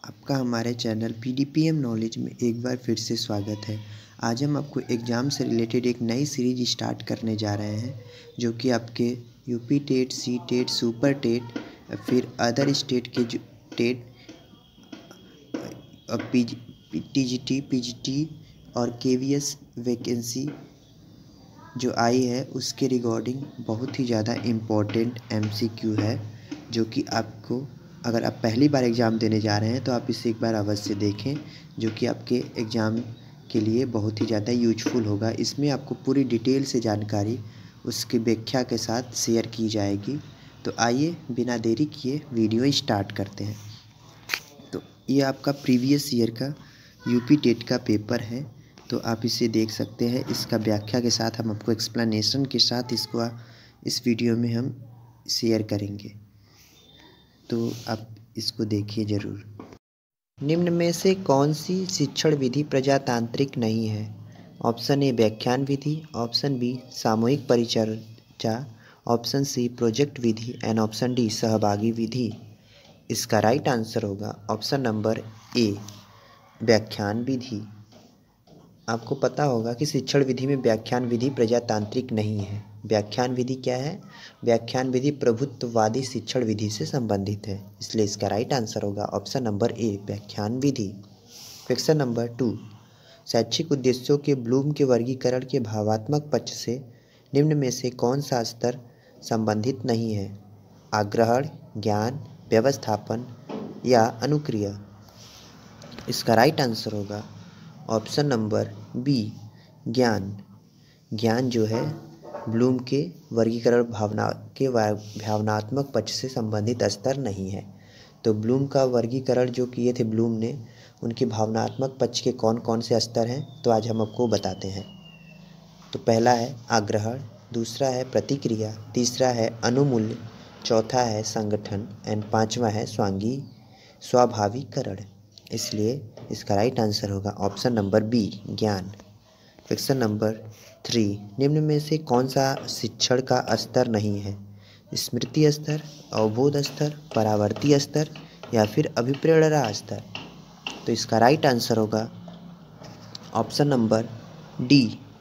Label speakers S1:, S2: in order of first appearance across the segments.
S1: आपका हमारे channel PDPM knowledge में एक बार फिर से स्वागत है। आज हम आपको एग्ज़ाम से रिलेटेड एक नई सीरीज स्टार्ट करने जा रहे हैं, जो कि आपके UP TET, C TET, super TET, फिर अदर स्टेट के जो टेट, TGT, PGT और KVS वैकेंसी जो आई है उसके रिगार्डिंग बहुत ही ज़्यादा इम्पोर्टेंट MCQ है, जो कि आपको अगर आप पहली बार एग्ज़ाम देने जा रहे हैं तो आप इसे एक बार अवश्य देखें, जो कि आपके एग्ज़ाम के लिए बहुत ही ज़्यादा यूजफुल होगा। इसमें आपको पूरी डिटेल से जानकारी उसकी व्याख्या के साथ शेयर की जाएगी। तो आइए बिना देरी किए वीडियो स्टार्ट करते हैं। तो ये आपका प्रीवियस ईयर का यूपी टेट का पेपर है, तो आप इसे देख सकते हैं। इसका व्याख्या के साथ हम आपको एक्सप्लेनेशन के साथ इसको इस वीडियो में हम शेयर करेंगे, तो आप इसको देखिए ज़रूर। निम्न में से कौन सी शिक्षण विधि प्रजातांत्रिक नहीं है? ऑप्शन ए व्याख्यान विधि, ऑप्शन बी सामूहिक परिचर्चा, ऑप्शन सी प्रोजेक्ट विधि एंड ऑप्शन डी सहभागी विधि। इसका राइट आंसर होगा ऑप्शन नंबर ए व्याख्यान विधि। आपको पता होगा कि शिक्षण विधि में व्याख्यान विधि प्रजातांत्रिक नहीं है। व्याख्यान विधि क्या है? व्याख्यान विधि प्रभुत्ववादी शिक्षण विधि से संबंधित है, इसलिए इसका राइट आंसर होगा ऑप्शन नंबर ए व्याख्यान विधि। क्वेश्चन नंबर 2, शैक्षिक उद्देश्यों के ब्लूम के वर्गीकरण के भावात्मक पक्ष से निम्न में से कौन सा स्तर संबंधित नहीं है? आग्रहण, ज्ञान, व्यवस्थापन या अनुक्रिया। इसका राइट आंसर होगा ऑप्शन नंबर बी ज्ञान। ज्ञान जो है ब्लूम के वर्गीकरण भावनात्मक पक्ष से संबंधित स्तर नहीं है। तो ब्लूम का वर्गीकरण जो किए थे ब्लूम ने, उनके भावनात्मक पक्ष के कौन कौन से स्तर हैं, तो आज हम आपको बताते हैं। तो पहला है आग्रहण, दूसरा है प्रतिक्रिया, तीसरा है अनुमूल्य, चौथा है संगठन एंड पांचवा है स्वाभाविकरण। इसलिए इसका राइट आंसर होगा ऑप्शन नंबर बी ज्ञान। क्वेश्चन नंबर 3, निम्न में से कौन सा शिक्षण का स्तर नहीं है? स्मृति स्तर, अवबोध स्तर, परावर्ती स्तर या फिर अभिप्रेरणा स्तर। तो इसका राइट आंसर होगा ऑप्शन नंबर डी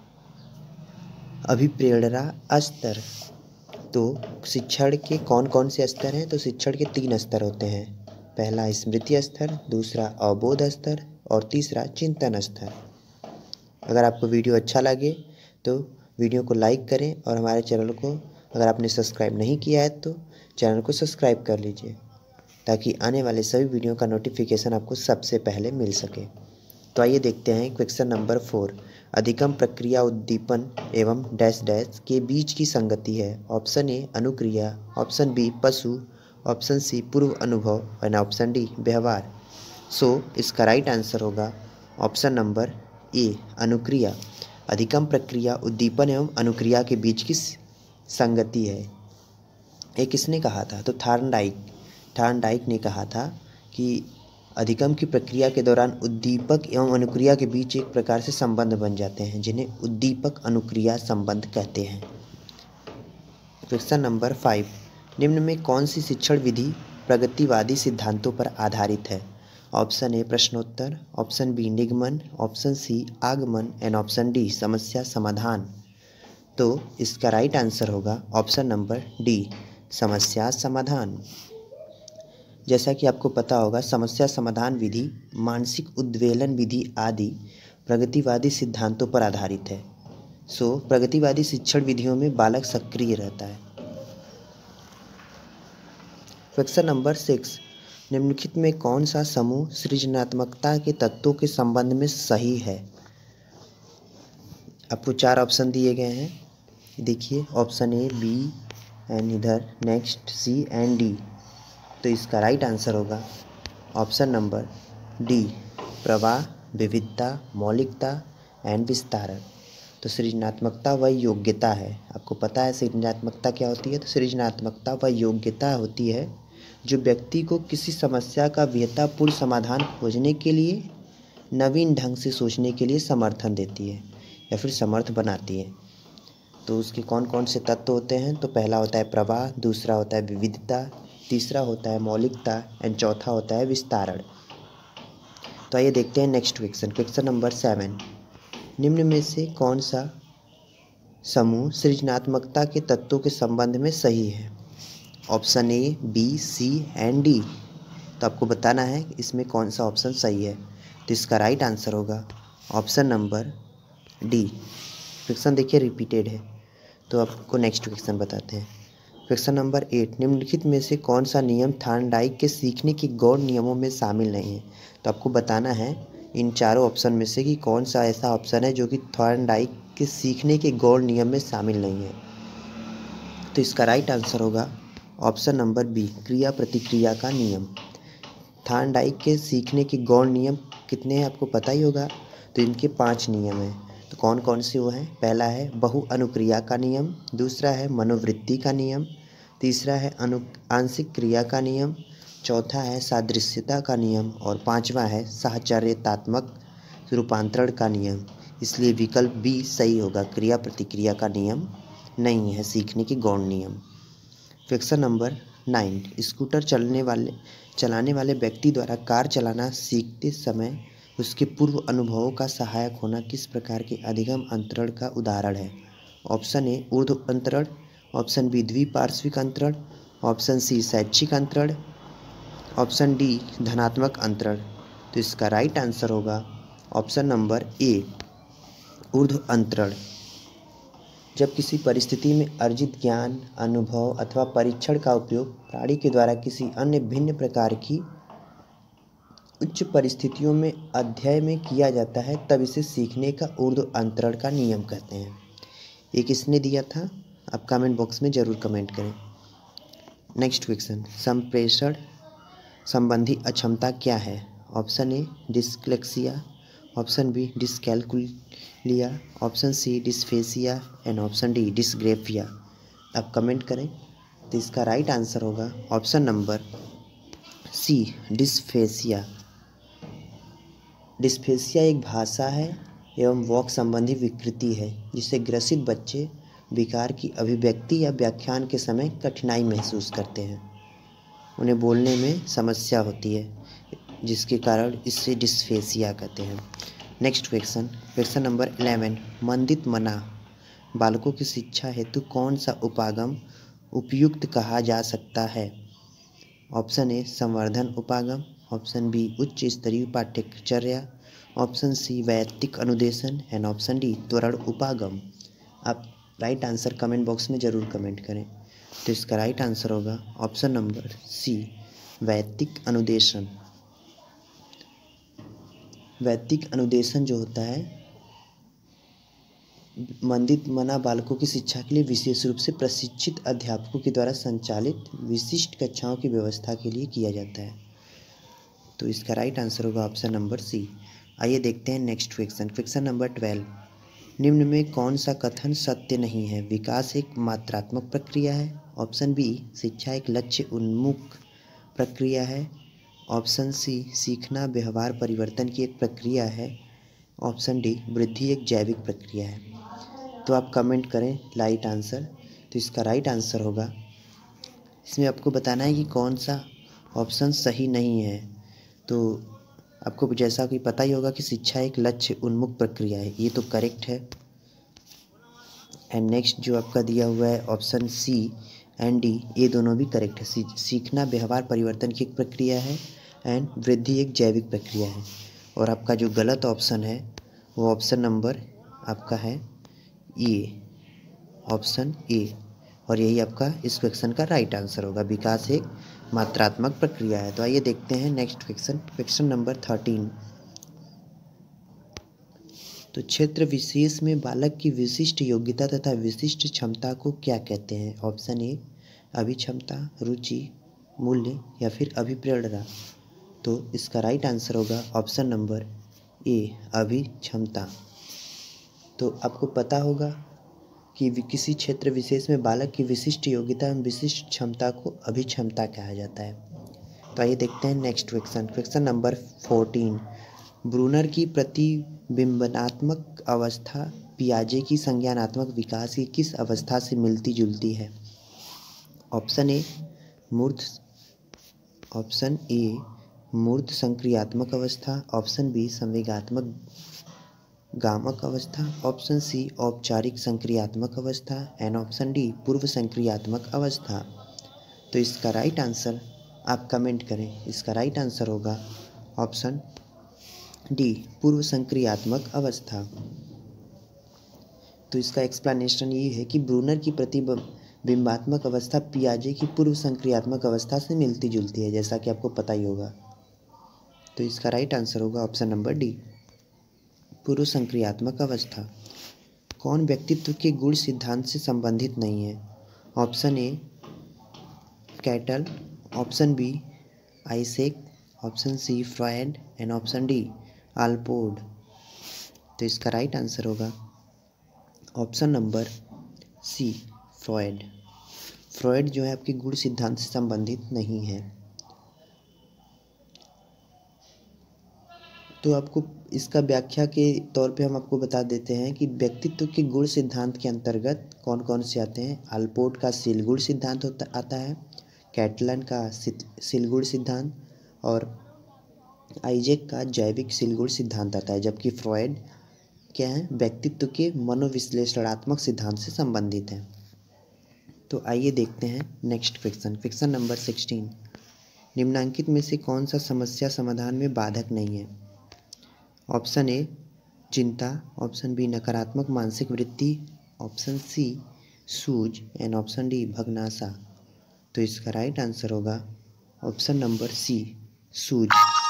S1: अभिप्रेरणा स्तर। तो शिक्षण के कौन कौन से स्तर हैं? तो शिक्षण के 3 स्तर होते हैं। पहला स्मृति स्तर, दूसरा अवबोध स्तर और तीसरा चिंतन स्तर। अगर आपको वीडियो अच्छा लगे तो वीडियो को लाइक करें और हमारे चैनल को अगर आपने सब्सक्राइब नहीं किया है तो चैनल को सब्सक्राइब कर लीजिए, ताकि आने वाले सभी वीडियो का नोटिफिकेशन आपको सबसे पहले मिल सके। तो आइए देखते हैं क्वेश्चन नंबर 4, अधिगम प्रक्रिया उद्दीपन एवं डैश डैश के बीच की संगति है। ऑप्शन ए अनुक्रिया, ऑप्शन बी पशु, ऑप्शन सी पूर्व अनुभव और ऑप्शन डी व्यवहार। सो इसका राइट आंसर होगा ऑप्शन नंबर ए अनुक्रिया। अधिगम प्रक्रिया उद्दीपन एवं अनुक्रिया के बीच की संगति है। ये किसने कहा था? तो थार्नडाइक ने कहा था कि अधिगम की प्रक्रिया के दौरान उद्दीपक एवं अनुक्रिया के बीच एक प्रकार से संबंध बन जाते हैं, जिन्हें उद्दीपक अनुक्रिया संबंध कहते हैं। क्वेश्चन नंबर 5, निम्न में कौन सी शिक्षण विधि प्रगतिवादी सिद्धांतों पर आधारित है? ऑप्शन ए प्रश्नोत्तर, ऑप्शन बी निगमन, ऑप्शन सी आगमन एंड ऑप्शन डी समस्या समाधान। तो इसका राइट आंसर होगा ऑप्शन नंबर डी समस्या समाधान। जैसा कि आपको पता होगा, समस्या समाधान विधि, मानसिक उद्वेलन विधि आदि प्रगतिवादी सिद्धांतों पर आधारित है। सो प्रगतिवादी शिक्षण विधियों में बालक सक्रिय रहता है। क्वेश्चन नंबर 6, निम्नलिखित में कौन सा समूह सृजनात्मकता के तत्वों के संबंध में सही है? आपको 4 ऑप्शन दिए गए हैं, देखिए ऑप्शन ए, बी एंड इधर नेक्स्ट सी एंड डी। तो इसका राइट आंसर होगा ऑप्शन नंबर डी प्रवाह, विविधता, मौलिकता एंड विस्तारण। तो सृजनात्मकता वह योग्यता है। आपको पता है सृजनात्मकता क्या होती है? तो सृजनात्मकता वह योग्यता होती है जो व्यक्ति को किसी समस्या का विहतापूर्ण समाधान खोजने के लिए, नवीन ढंग से सोचने के लिए समर्थन देती है या फिर समर्थ बनाती है। तो उसके कौन कौन से तत्व होते हैं? तो पहला होता है प्रवाह, दूसरा होता है विविधता, तीसरा होता है मौलिकता एंड चौथा होता है विस्तारण। तो आइए देखते हैं नेक्स्ट क्वेश्चन। क्वेश्चन नंबर 7, निम्न में से कौन सा समूह सृजनात्मकता के तत्वों के संबंध में सही है? Option A, B, C and D. तो आपको बताना है इसमें कौन सा ऑप्शन सही है। तो इसका राइट आंसर होगा ऑप्शन नंबर डी। क्वेश्चन देखिए रिपीटेड है, तो आपको नेक्स्ट क्वेश्चन बताते हैं। क्वेश्चन नंबर 8, निम्नलिखित में से कौन सा नियम थॉर्नडाइक के सीखने के गौण नियमों में शामिल नहीं है? तो आपको बताना है इन चारों ऑप्शन में से कि कौन सा ऐसा ऑप्शन है जो कि थॉर्नडाइक के सीखने के गौण नियम में शामिल नहीं है। तो इसका राइट आंसर होगा ऑप्शन नंबर बी, क्रिया प्रतिक्रिया का नियम। थॉर्नडाइक के सीखने के गौण नियम कितने हैं आपको पता ही होगा। तो इनके 5 नियम हैं। तो कौन कौन से वो हैं? पहला है बहु अनुक्रिया का नियम, दूसरा है मनोवृत्ति का नियम, तीसरा है आंशिक क्रिया का नियम, चौथा है सादृश्यता का नियम और पांचवा है साहचर्यात्मक रूपांतरण का नियम। इसलिए विकल्प बी सही होगा, क्रिया प्रतिक्रिया का नियम नहीं है सीखने के गौण नियम। क्वेश्चन नंबर 9, स्कूटर चलाने वाले व्यक्ति द्वारा कार चलाना सीखते समय उसके पूर्व अनुभवों का सहायक होना किस प्रकार के अधिगम अंतरण का उदाहरण है? ऑप्शन ए ऊर्ध्व अंतरण, ऑप्शन बी द्विपार्श्विक अंतरण, ऑप्शन सी शैक्षिक अंतरण, ऑप्शन डी धनात्मक अंतरण। तो इसका राइट आंसर होगा ऑप्शन नंबर ए ऊर्ध्व अंतरण। जब किसी परिस्थिति में अर्जित ज्ञान, अनुभव अथवा परीक्षण का उपयोग प्राणी के द्वारा किसी अन्य भिन्न प्रकार की उच्च परिस्थितियों में अध्ययन में किया जाता है, तब इसे सीखने का ऊर्ध्व अंतरण का नियम कहते हैं। ये किसने दिया था? आप कमेंट बॉक्स में ज़रूर कमेंट करें। नेक्स्ट क्वेश्चन, संप्रेषण संबंधी अक्षमता क्या है? Option A dyslexia, option B dyscalculia, option C dysphasia and option D dysgraphia. आप कमेंट करें। तो इसका राइट आंसर होगा option number C dysphasia. Dysphasia एक भाषा है एवं वॉक संबंधी विकृति है जिससे ग्रसित बच्चे विकार की अभिव्यक्ति या व्याख्यान के समय कठिनाई महसूस करते हैं। उन्हें बोलने में समस्या होती है, जिसके कारण इससे डिस्फेसिया कहते हैं। नेक्स्ट क्वेश्चन, क्वेश्चन नंबर 11, मंदित मना बालकों की शिक्षा हेतु कौन सा उपागम उपयुक्त कहा जा सकता है? ऑप्शन ए संवर्धन उपागम, ऑप्शन बी उच्च स्तरीय पाठ्यचर्या, ऑप्शन सी वैयक्तिक अनुदेशन एंड ऑप्शन डी त्वरण उपागम। आप राइट आंसर कमेंट बॉक्स में ज़रूर कमेंट करें। तो इसका राइट आंसर होगा ऑप्शन नंबर सी वैयक्तिक अनुदेशन। वैयक्तिक अनुदेशन जो होता है मंदित मना बालकों की शिक्षा के लिए विशेष रूप से प्रशिक्षित अध्यापकों के द्वारा संचालित विशिष्ट कक्षाओं की व्यवस्था के लिए किया जाता है। तो इसका राइट आंसर होगा ऑप्शन नंबर सी। आइए देखते हैं नेक्स्ट क्वेश्चन। क्वेश्चन नंबर 12, निम्न में कौन सा कथन सत्य नहीं है? विकास एक मात्रात्मक प्रक्रिया है, ऑप्शन बी शिक्षा एक लक्ष्य उन्मुख प्रक्रिया है, ऑप्शन सी सीखना व्यवहार परिवर्तन की एक प्रक्रिया है, ऑप्शन डी वृद्धि एक जैविक प्रक्रिया है। तो आप कमेंट करें राइट आंसर। तो इसका राइट आंसर होगा, इसमें आपको बताना है कि कौन सा ऑप्शन सही नहीं है। तो आपको जैसा कि पता ही होगा कि शिक्षा एक लक्ष्य उन्मुख प्रक्रिया है, ये तो करेक्ट है। एंड नेक्स्ट जो आपका दिया हुआ है ऑप्शन सी एंड डी, ये दोनों भी करेक्ट है। सीखना व्यवहार परिवर्तन की एक प्रक्रिया है एंड वृद्धि एक जैविक प्रक्रिया है। और आपका जो गलत ऑप्शन है वो ऑप्शन नंबर आपका है ए, ऑप्शन ए, और यही आपका इस क्वेश्चन का राइट आंसर होगा। विकास एक मात्रात्मक प्रक्रिया है। तो आइए देखते हैं नेक्स्ट क्वेश्चन, क्वेश्चन नंबर 13। तो क्षेत्र विशेष में बालक की विशिष्ट योग्यता तथा विशिष्ट क्षमता को क्या कहते हैं? ऑप्शन ए अभिक्षमता, रुचि, मूल्य या फिर अभिप्रेरणा। तो इसका राइट आंसर होगा ऑप्शन नंबर ए अभिक्षमता। तो आपको पता होगा कि किसी क्षेत्र विशेष में बालक की विशिष्ट योग्यता एवं विशिष्ट क्षमता को अभिक्षमता कहा जाता है। तो आइए देखते हैं next question, question number 14। Bruner की प्रतिबिंबनात्मक अवस्था पियाजे की संज्ञानात्मक विकास की किस अवस्था से मिलती जुलती है? ऑप्शन ए मूर्त, ऑप्शन ए मूर्त संक्रियात्मक अवस्था, ऑप्शन बी संवेगात्मक गामक अवस्था, ऑप्शन सी औपचारिक संक्रियात्मक अवस्था एंड ऑप्शन डी पूर्व संक्रियात्मक अवस्था। तो इसका राइट आंसर आप कमेंट करें। इसका राइट आंसर होगा ऑप्शन डी पूर्व संक्रियात्मक अवस्था। तो इसका एक्सप्लेनेशन ये है कि ब्रूनर की प्रतिबिंबात्मक अवस्था पियाजे की पूर्व संक्रियात्मक अवस्था से मिलती जुलती है, जैसा कि आपको पता ही होगा। तो इसका राइट आंसर होगा ऑप्शन नंबर डी पूर्व संक्रियात्मक अवस्था। कौन व्यक्तित्व के गुण सिद्धांत से संबंधित नहीं है? Option A Cattell, option B Eysenck, option C Freud and option D Allport. तो इसका राइट आंसर होगा option number C Freud. Freud जो है आपके गुण सिद्धांत से संबंधित नहीं है। तो आपको इसका व्याख्या के तौर पे हम आपको बता देते हैं कि व्यक्तित्व के गुण सिद्धांत के अंतर्गत कौन कौन से आते हैं। आल्पोर्ट का शील गुण सिद्धांत आता है, कैटलन का शील गुण सिद्धांत और आइजेक का जैविक शील गुण सिद्धांत आता है, जबकि फ्रॉयड क्या है, व्यक्तित्व के मनोविश्लेषणात्मक सिद्धांत से संबंधित है। तो आइए देखते हैं नेक्स्ट क्वेश्चन। क्वेश्चन नंबर 16, निम्नलिखित में से कौन सा समस्या समाधान में बाधक नहीं है? ऑप्शन ए चिंता, ऑप्शन बी नकारात्मक मानसिक वृत्ति, ऑप्शन सी सूझ एंड ऑप्शन डी भग्नाशा। तो इसका राइट आंसर होगा ऑप्शन नंबर सी सूझ।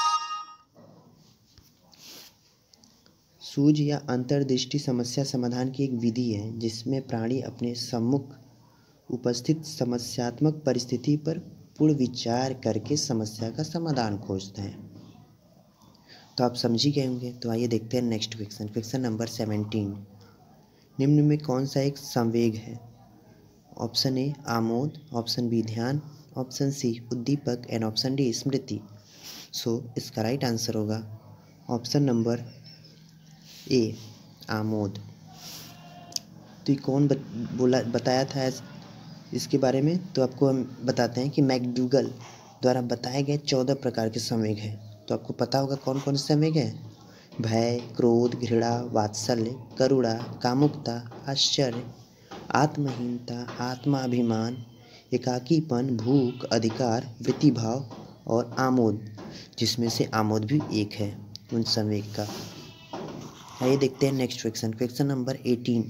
S1: सूझ या अंतर्दृष्टि समस्या समाधान की एक विधि है जिसमें प्राणी अपने सम्मुख उपस्थित समस्यात्मक परिस्थिति पर पूर्ण विचार करके समस्या का समाधान खोजते हैं। तो आप समझ ही गए होंगे। तो आइए देखते हैं नेक्स्ट क्वेश्चन। क्वेश्चन नंबर 17, निम्न में कौन सा एक संवेग है? ऑप्शन ए आमोद, ऑप्शन बी ध्यान, ऑप्शन सी उद्दीपक एंड ऑप्शन डी स्मृति। सो इसका राइट आंसर होगा ऑप्शन नंबर ए आमोद। तो ये कौन बताया था इसके बारे में? तो आपको हम बताते हैं कि मैकडूगल द्वारा बताए गए 14 प्रकार के संवेग हैं। तो आपको पता होगा कौन कौन से संवेग हैं। भय, क्रोध, घृणा, वात्सल्य, करुणा, कामुकता, आश्चर्य, आत्महीनता, आत्माभिमान, एकाकीपन, भूख, अधिकार, वृत्तिभाव और आमोद, जिसमें से आमोद भी एक है उन संवेग का। आइए देखते हैं next question. Question number 18,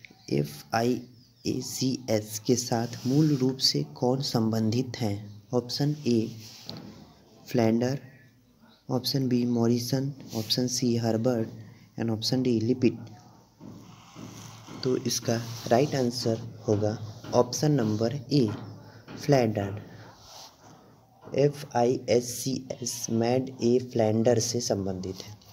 S1: FIACS के साथ मूल रूप से कौन संबंधित हैं? Option A Flander, option B Morrison, option C Herbert and option D Lippitt. तो इसका राइट आंसर होगा option number A Flander. FIACS made a Flander से संबंधित है।